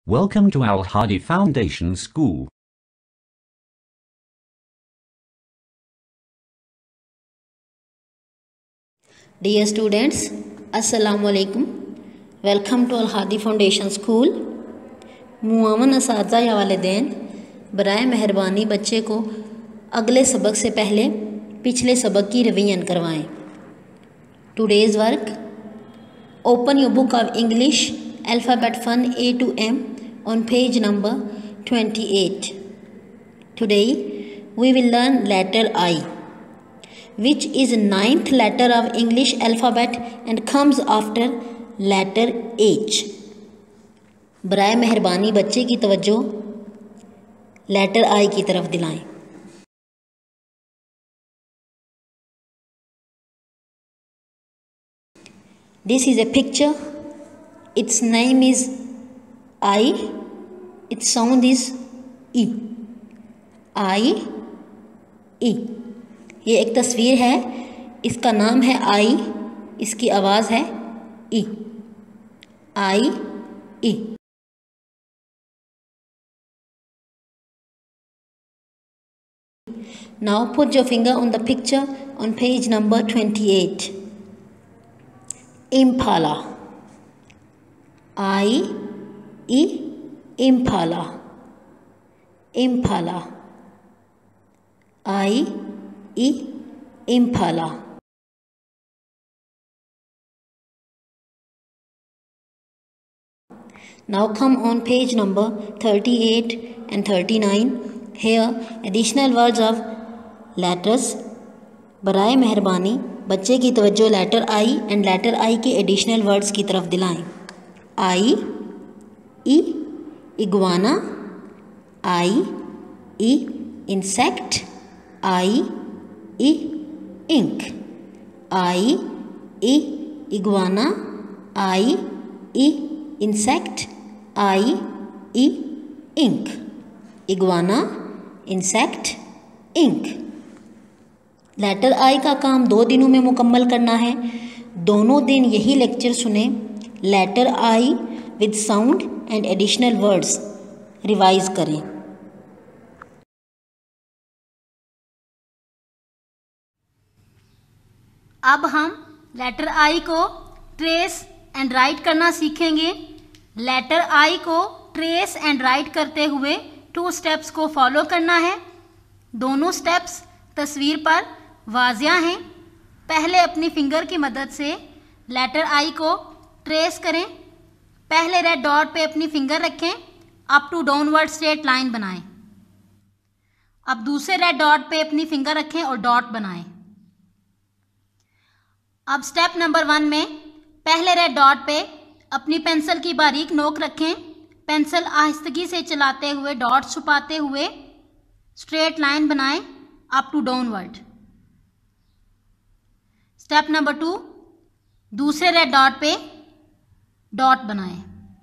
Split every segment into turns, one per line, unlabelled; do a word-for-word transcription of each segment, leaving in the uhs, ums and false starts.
Welcome to Al Hadi Foundation School.
Dear students, Assalamu alaikum. Welcome to Al Hadi Foundation School. मुआवन असातिज़ा या वालिदैन, बराए मेहरबानी बच्चे को अगले सबक से पहले पिछले सबक की रिवीजन करवाएं. Today's work: open your book of English Alphabet Fun A to M on page number twenty-eight. Today we will learn letter I, which is ninth letter of English alphabet and comes after letter H. बराए मेहरबानी बच्चे की तवज्जो letter आई की तरफ दिलाएं. This is a picture. Its name is I. Its sound is E. I E. ये एक तस्वीर है. इसका नाम है आई. इसकी आवाज़ है ई. आई ई. Now put your finger on the picture on page number twenty-eight. Impala. I E Impala. Impala. I E Impala. Now come on page number thirty-eight and thirty-nine. Here additional words of letters. बराए मेहरबानी बच्चे की तवज्जो letter I and letter I के additional words की तरफ दिलाएं. I E iguana. I E insect. I E ink. I E iguana. I E insect. I E ink. Iguana, insect, ink. Letter I का काम दो दिनों में मुकम्मल करना है. दोनों दिन यही लेक्चर सुने. Letter I with sound and additional words revise करें. अब हम लेटर आई को ट्रेस एंड राइट करना सीखेंगे. लेटर आई को ट्रेस एंड राइट करते हुए टू स्टेप्स को फॉलो करना है. दोनों स्टेप्स तस्वीर पर वाज़िया हैं. पहले अपनी फिंगर की मदद से लेटर आई को ट्रेस करें. पहले रेड डॉट पे अपनी फिंगर रखें. Up to downward straight line बनाएं. अब दूसरे रेड डॉट पे अपनी फिंगर रखें और डॉट बनाएं. अब स्टेप नंबर वन में पहले रेड डॉट पे अपनी पेंसिल की बारीक नोक रखें. पेंसिल आहिस्तगी से चलाते हुए डॉट छुपाते हुए स्ट्रेट लाइन बनाएं up to downward. Step number two, दूसरे रेड डॉट पे डॉट बनाएं.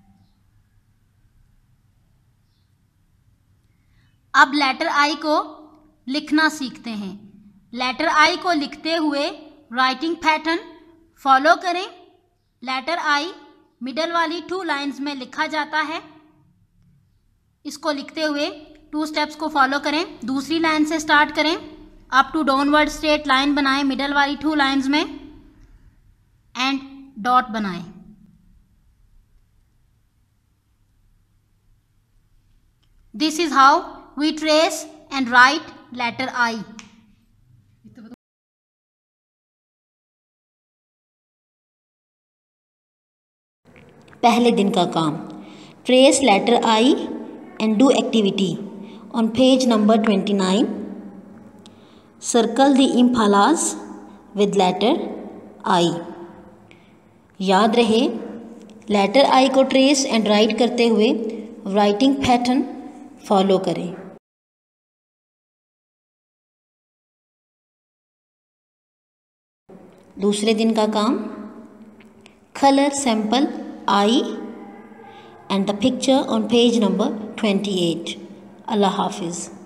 अब लेटर आई को लिखना सीखते हैं. लेटर आई को लिखते हुए राइटिंग पैटर्न फॉलो करें. लेटर आई मिडल वाली टू लाइंस में लिखा जाता है. इसको लिखते हुए टू स्टेप्स को फॉलो करें. दूसरी लाइन से स्टार्ट करें. Up to downward straight line बनाएं मिडल वाली टू लाइंस में एंड डॉट बनाएं. This is how we trace and write letter I. पहले दिन का काम. Trace letter I and do activity on page number twenty-nine. Circle the इम्फालाज with letter I. याद रहे लेटर आई को ट्रेस एंड राइट करते हुए राइटिंग पैटर्न फॉलो करें. दूसरे दिन का काम. Colour sample I and the picture on page number twenty-eight. Allah Hafiz.